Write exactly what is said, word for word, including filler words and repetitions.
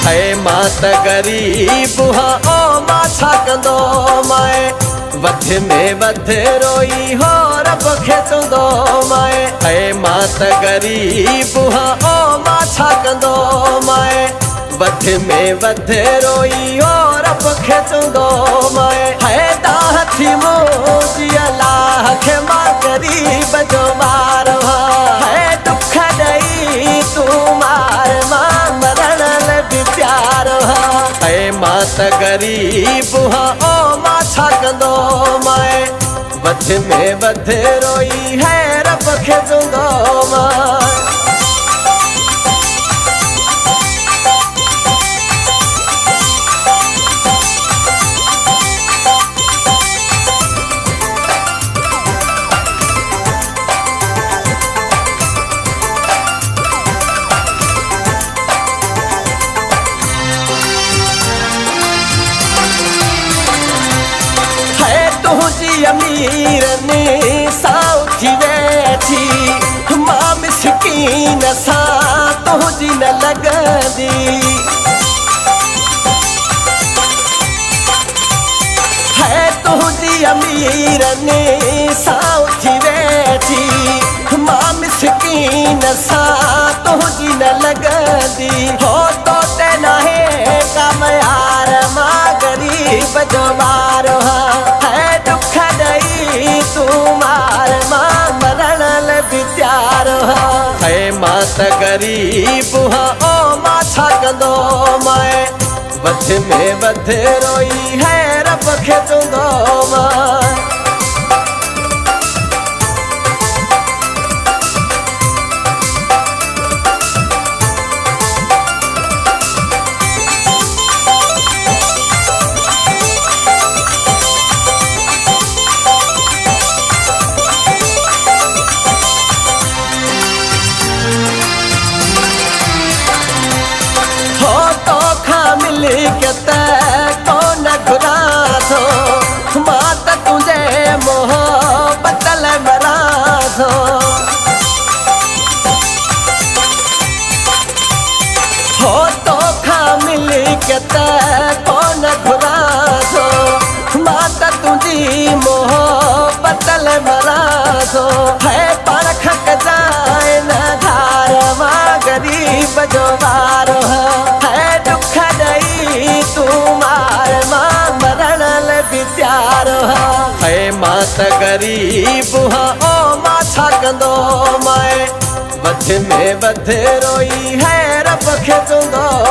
है मां त गरीब हाँ ओ मां छा कंदो माए वध में वध रोई हो रब खे चवंदो माए है मां त गरीब हाँ ओ मां छा कंदो माए वध में वध रोई हो रब खे चवंदो माए है तां थी मोजी अलाह खे मां गरीब जो मार है दुख ॾेई तूं मार मां मरण लाइ प्यार है मां त गरीब हाँ ओ मां छा कंदो माए वध में वध रोई है रब खे चवंदो माए अमीर ने साउ थी वेठी मां मिसकीन सां तुंहिंजी न लॻंदी है तुंहिंजी अमीर ने साउ थी वेठी मां मिसकीन सां तुंहिंजी न लॻंदी हो तो ते नाहे कम यार मां गरीब जो ॿार है दुख ॾेई तूं मार मां मरण लाइ प्यार है मां त गरीब हाँ ओ मां छा कंदो माए वध में वध रोई है रब खे चवंदो माए कौन घुरा थो मां त तुंहिंजे मोहबत लाइ मरा थो हो तोखां मिली के त कौन घुरा थो मां त तुंहिंजी मोहबत लाइ मरा थो है पाण खकजाए न धार मां गरीब जो ॿार है दुख ॾेई तूं मार मां मरण लाइ प्यार है मां त गरीब हाँ ओ मां छा कंदो माए वध में वध रोई है रब खे चवंदो